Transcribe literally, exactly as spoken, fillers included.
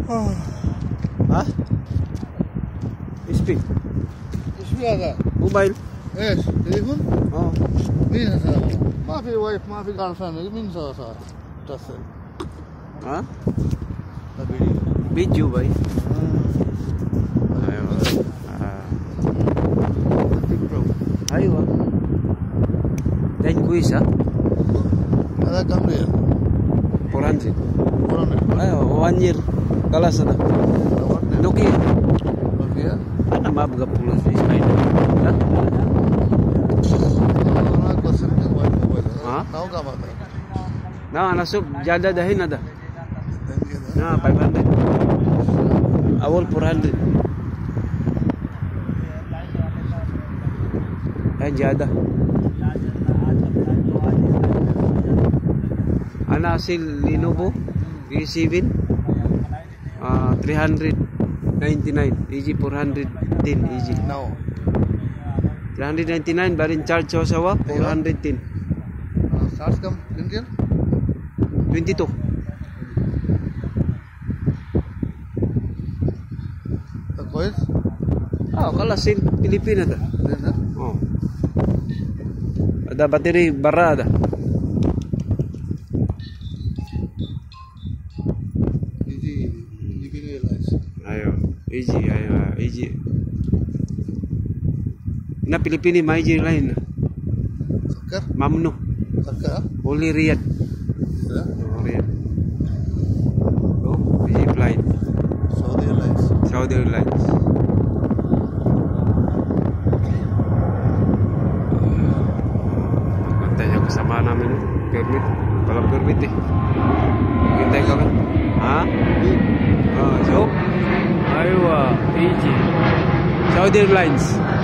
ها ايش بي ايش في هذا؟ موبايل ايش؟ تليفون؟ اه مين هذا؟ ما في وايف ما في جيرل فريند مين سوى صار؟ اتصل ها فيديو فيديو باي ايوه برو ايوه دين كويس ها هذا كم ريال؟ أربعمية كورونا ايوه one year خلاص هذا نوكيا نوكيا انا ما ابغى فلوس في اسماعيل ها انا قصرت وايد موبايل ها tahu kah apa? Nah, nasib jada dahin ada. Nah, five hundred. Awal four hundred. Eh, jada. Ana hasil Lenovo V seven uh, three hundred ninety-nine, easy four hundred ten, easy. No. three hundred ninety-nine barin charge sa sawa four hundred ten. Charge kam ringgit? twenty-two. Kois? Ah, kalah sin Pilipina dah. Oh. Ada bateri bara ada. Easy, easy realize. Ayo, easy, ayo, easy. Na Pilipini mai easy lain. Sakar? Mamnu. Sakar? Only Riyadh. Ya? Oh, Riyadh. Oh, easy flight. Saudi Airlines. Saudi Airlines. Antay yung kasama namin eh. Permit. Walang permit eh. Hintay kami. Ha? Ah, so? Aywa, easy. Saudi Airlines.